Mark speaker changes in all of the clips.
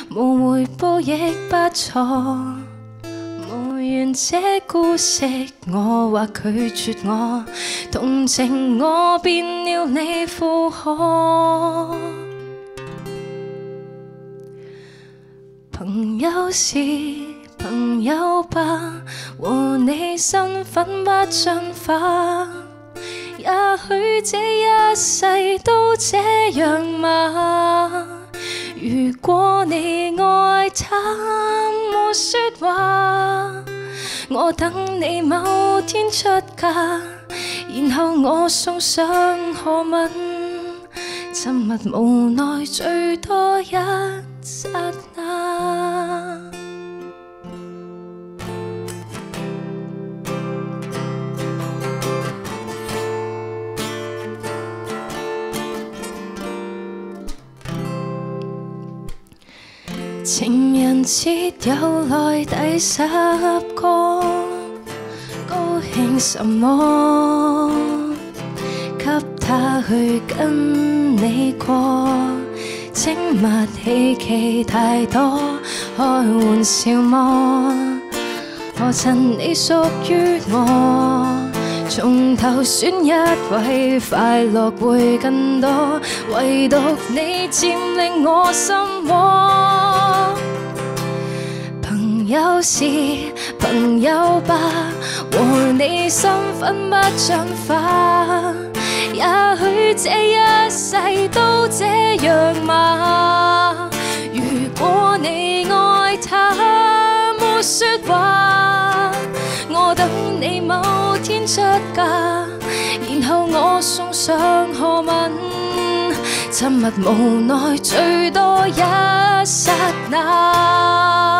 Speaker 1: 無回報亦不錯。無緣這故事，我或拒絕我，同情我變了你負荷。朋友是朋友吧，和你身份不進化。也許這一世都這樣嗎？如果你愛他沒說話，我等你某天出嫁，然後我送上何吻？沉默無奈最多一剎那。情人節又來第10個，高興什麼？給他去跟你過，請勿希冀太多，開玩笑麼？何曾你屬於我？從頭選一位，快樂會更多，唯獨你佔領我心窩。朋友是朋友吧，和你身份不進化，也許這一世都這樣嗎？如果你愛他沒說話，我等你某天出嫁，然後我送上何吻？沉默無奈最多一剎那。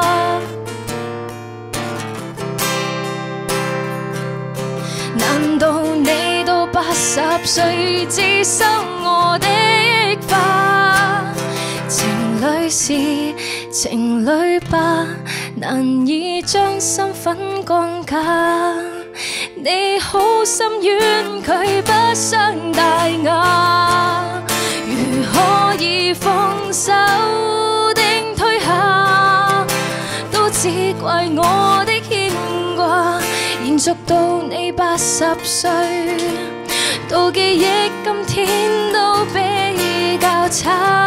Speaker 1: 難道你到80歲至收我的花？情侶是情侶吧，難以將身份降價。你好心婉拒不傷大雅，如可以放手定退下，都只怪我的牽掛，延續到你80歲，到記憶今天都比較差。